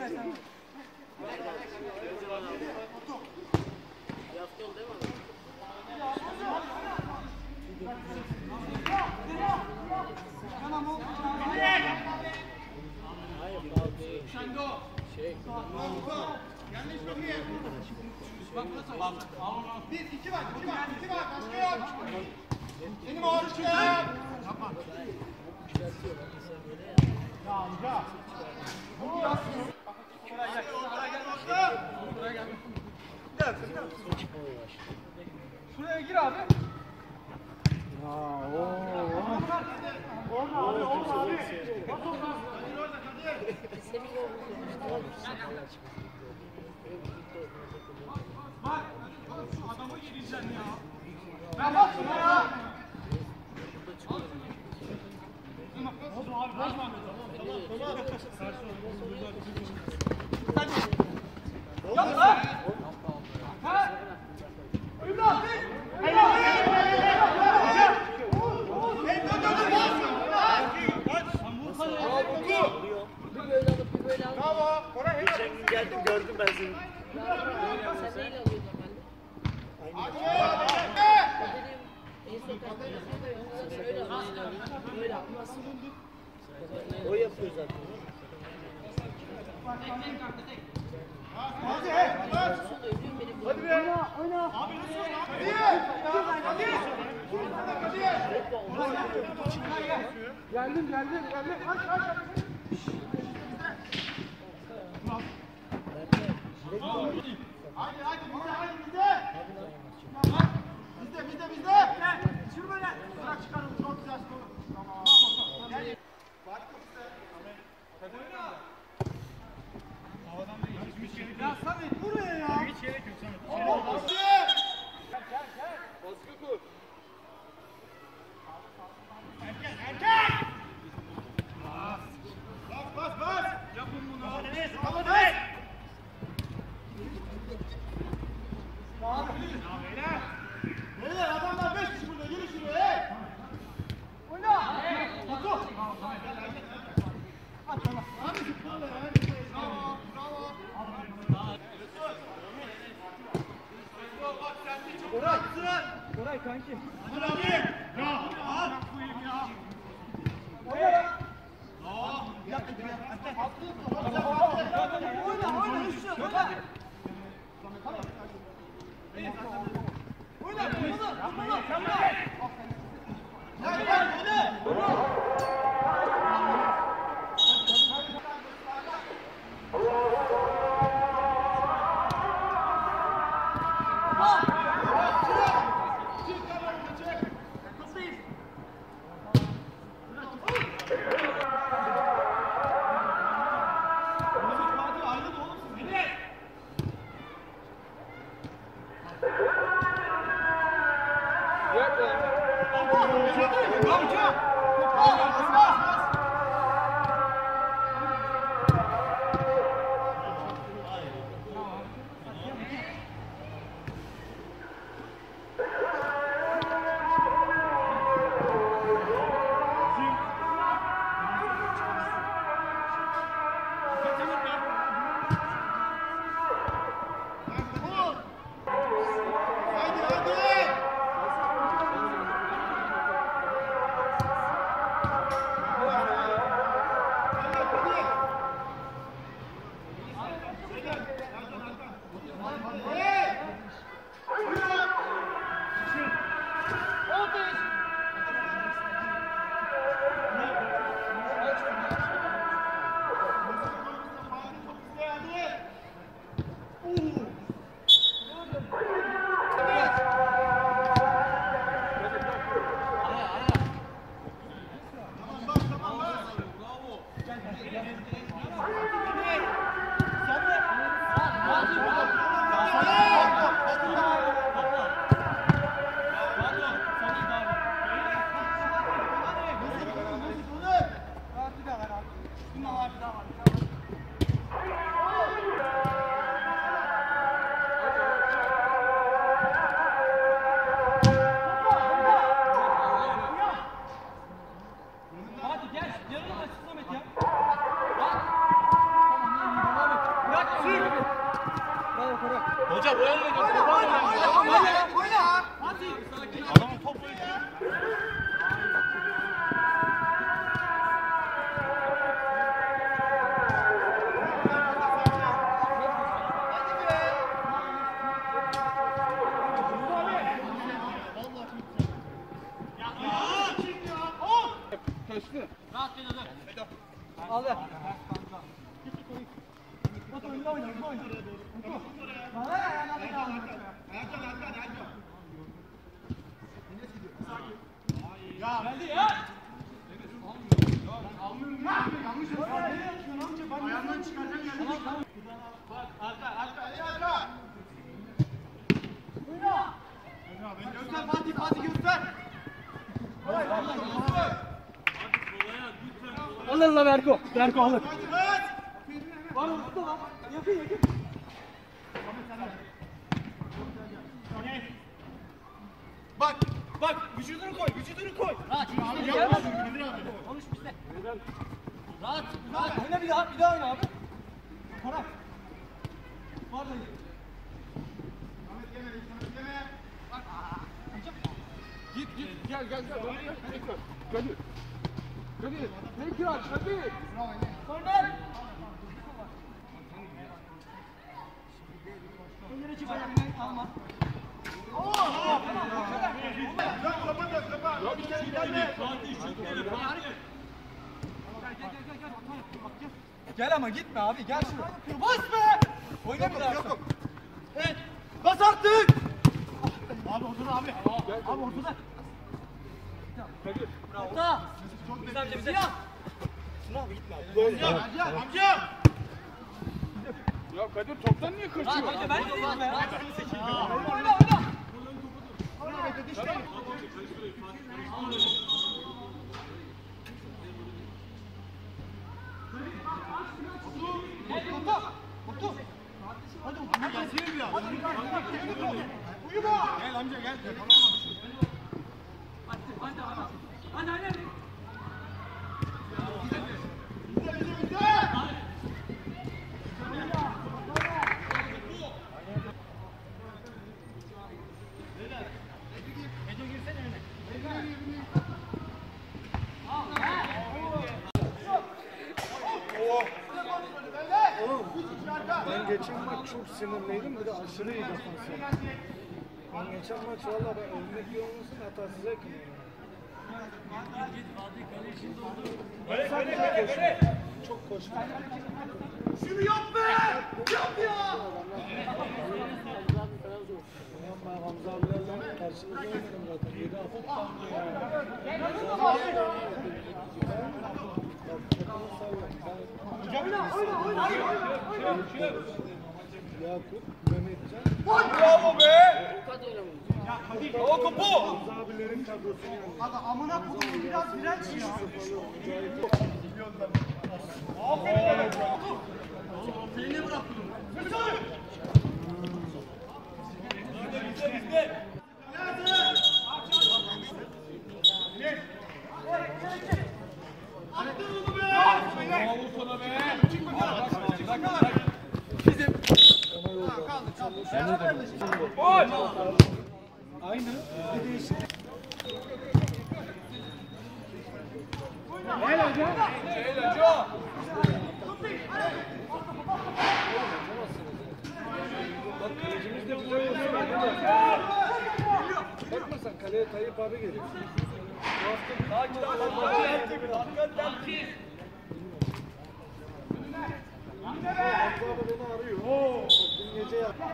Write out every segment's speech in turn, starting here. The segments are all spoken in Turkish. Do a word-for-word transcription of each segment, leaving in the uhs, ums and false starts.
Bir, iki var, iki var, iki var, başka yok. Benim oğlum çıkıyor. Yapma. Ya amca. Bu yapsın. Oraya gel, oraya gel. Oraya gel. Bir dakika, bir dakika. Şuraya gir abi. Ya ooo. Olma abi, olma abi. Bak olma. Bak, şu adamı yiyeceksin ya. Ben bak şuna ya. Bozma abi, bozma. Tamam, tamam. Hadi. Yap lan. Ha? Öyle abi. Öyle abi. Hey, dur, dur, dur. Bravo. Oraya geçen gün geldim gördüm ben seni. Sen neyle alıyordun normalde? O yapıyor zaten. Hadi. Hadi be. Oyna, oyna. Abi nasıl oyna? Hadi. Hadi. Geldim, geldim, geldim. Aç, aç. Hadi, hadi, bizde, hadi, bizde. Bizde, bizde, bizde. Sür böyle. Bırak çıkarım, çok güzel skoru. Tamam. Gel. Hadi oyna. Havadan da hiç gerek yok. Ya Samet buraya ya. Hiç gerek yok Samet. Hadi. Gel, gel, gel. Baskı kur. Erken, erken. Bas, bas, bas. Yapın bunu. Hadi, hadi. Hadi. Beyler! Beyler adamlar beş kişi burada, gelin şuraya! Oyna! Batu! At tamam. Abi zıplarla ya. Bravo, bravo. Koray! Koray kanki. Hadi abi! Ya! At! Koyayım ya! Oyna! Ya! Bir dakika, bir dakika. Oyna, oyna, üstüne, oyna! Oyna, oyna, oyna, oyna. Gel, gel, oyna. Hadi gel, yarın açık Samet ya. Bak. Tamam, devam et. bu elle götür. Oyna. Adamın topu. Kaçtı. Rahat gel hadi. Al ver. Batu oyna oyna oyna. Batu. Bana ya ya ya. Ayakta ayakta ayakta. Ya geldi ya. Yanlış ayağından çıkaracak yani. Bak arka arka arka. Oyna. Göster Fatih Fatih göster. Allah Allah Berko. Berko alır. Var orada lan. Yakın yakın. Bak bak vücudunu koy vücudunu koy. Rahat. Konuş bizde. Rahat. Rahat. Oyna bir daha bir daha oyna abi. Korak. Var da. Ahmet yeme Ahmet yeme. Bak. Git git gel gel gel. Gel. Gel. Kadir, ne kral? Kadir. Korner. Önüne çık ayağını alma. Oo! Dön kapat dön kapat. Ya bir kere gelme. Fatih şu kere Fatih. Gel gel gel gel. Gel ama gitme abi gel şuraya. Bas be. Oyna bir daha. Yok. Evet. Bas artık. Abi ortada abi. Abi ortada. Kadir. Bravo. Çok güzel bize bize. Şuna abi gitme abi. Amca, amca, amca. Ya Kadir toptan niye kaçıyor? Hadi ben de değilim be. Oyna oyna. Oyna be Kadir işte. Otur. Otur. Hadi otur. Hadi ya. Uyuma. Gel amca gel. Hadi hadi hadi. Hadi hadi. Ben geçen maç çok sinirliydim, bir de aşırı iyi defans yaptım. Ben geçen maç valla ben önündeki olmasın hatasız ekmeğim. Çok koştum. Şunu yap be! Yap ya! Ben Hamza abilerle karşılıklı oynadım zaten. yedi hafta. Yakup, Mehmetcan. Bravo be! O topu! Hamza abilerin kadrosunu yani. Aga amına koyayım biraz direnç ya. Seni ne bıraktın? Bizde bizde. Attın onu be! Bravo sana be! Bırak bırak. Bizim. Gol! Aynı. Bir değişik. Gel hocam. Gel hocam. Bak kalecimiz de güzel yapıyor. Bakma sen kaleye Tayyip abi geliyor. Bu hafta Hamza abi beni arıyor. Dün gece yaptı.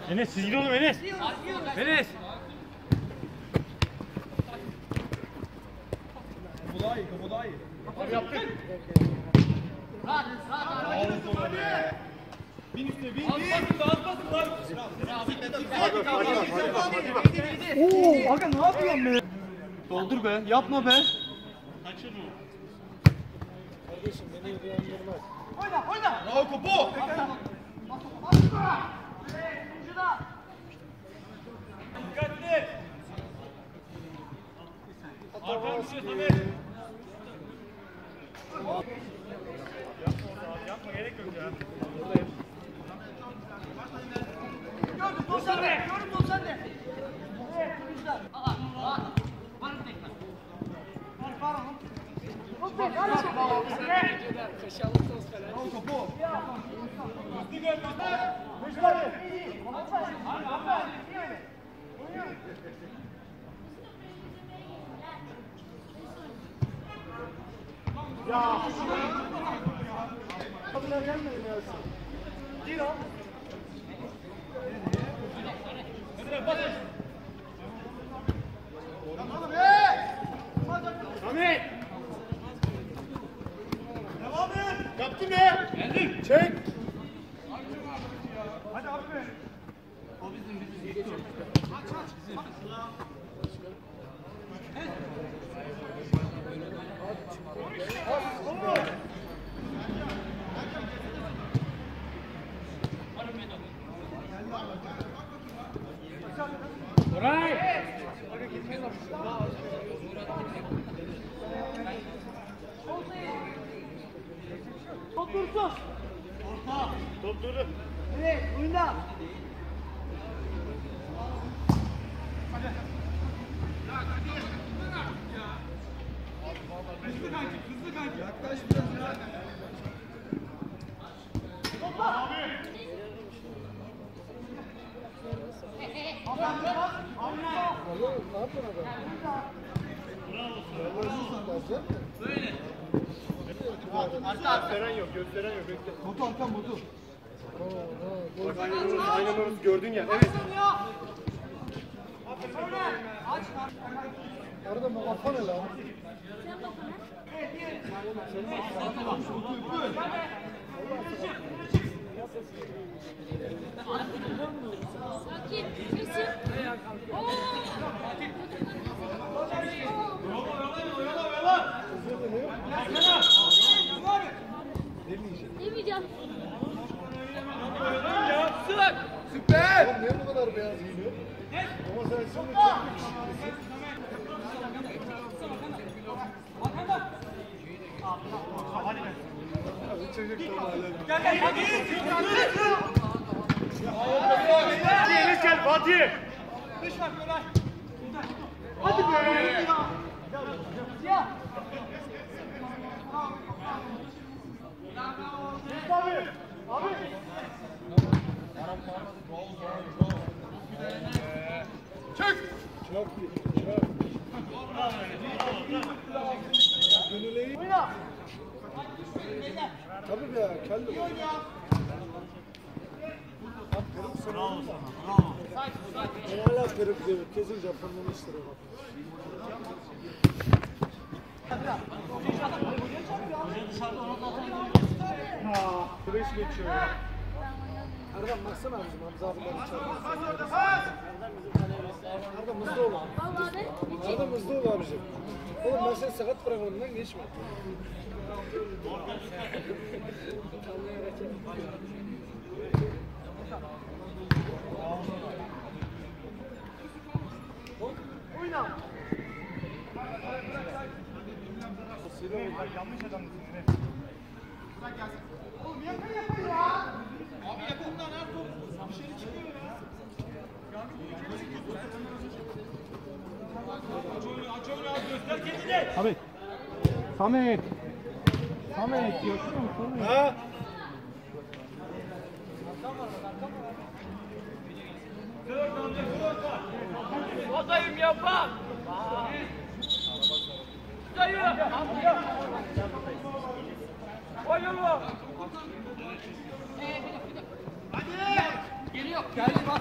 Enes siz gidin oğlum Enes. Enes. Bu daha iyi, bu daha iyi. Abi yaptık. Rahat, rahat, rahat. Bin üstüne, bin, bin. Oo, aga ne yapıyorsun be? Doldur be, yapma be. Kardeşim beni ilgilendirmez. Bravo Kopo. Dikkatli. Arkadan düşüyor Samet. Yapma gerek yok ya. Gördüm, top sende. Gördüm, top sende. Evet, kızlar. Aa, aa. Var mı tekrar? Var, var oğlum. Top tek, hadi çok. Bravo Kopo. Hızlı gel, hızlı. Ya. Kapılar gelmedi mi Yasin? Değil o. Samet. Devam et. Yaptın be. Geldim. Çek. Hadi abi be. O bizim bizim. Aç aç. Top dursun. Top durdu. Evet, oyunda. Hızlı kanki, hızlı kanki. Yaklaş biraz ya. Oğlum ne yapıyorsun adam? Böyle. Gösteren yok, gösteren yok. Bekle. Botu arkan botu. Bak aynı aynı numarası gördün ya. Evet. Arada bu kafa ne lan? Sakin, kesin. Oo! Demeyeceğim. Süper. Oğlum niye bu kadar beyaz giyiniyor? Ama sen şimdi çok yakışıklısın. Bu çocuk da hala. Gel gel gel. Fatih Enes gel Fatih. Dış bak Ömer. Hadi be. Ya. Çök. Çok iyi. Çok. Gönül iyi. Oyna. Tabii be ya. Kelli. Bravo sana. Ben hala peruk diyor. Kesin Japon'dan işleri var. Ha, beş geçiyor ya. Erdem baksana bizim Hamza abiler içeride. Erdem hızlı ol. Vallahi de. Erdem hızlı ol abicim. Oğlum ben seni sakat bırakmadım lan geçme. Oyna. Yanlış adamsın. Oğlum yakın yakın ya. Abi yakından her top dışarı çıkıyor ya. Aç oyunu, aç oyunu abi, göster kendini. Abi. Samet. Samet yakıyor musun? Ha? Odayım yapma. Dayı. Oyunu. Hadi. Geliyor. Geldi bak.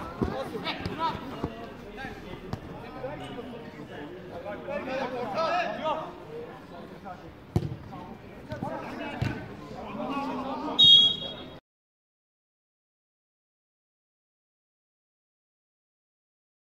Yok.